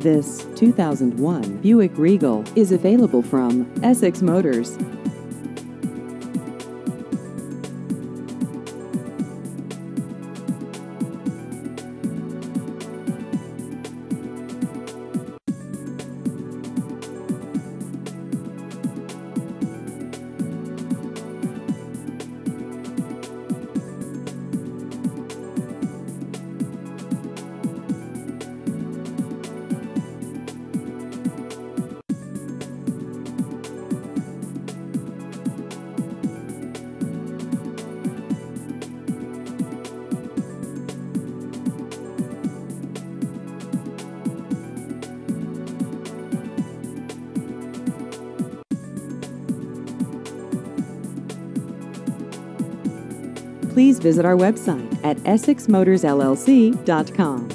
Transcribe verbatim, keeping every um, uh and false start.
This two thousand one Buick Regal is available from Essex Motors. Please visit our website at essex motors l l c dot com.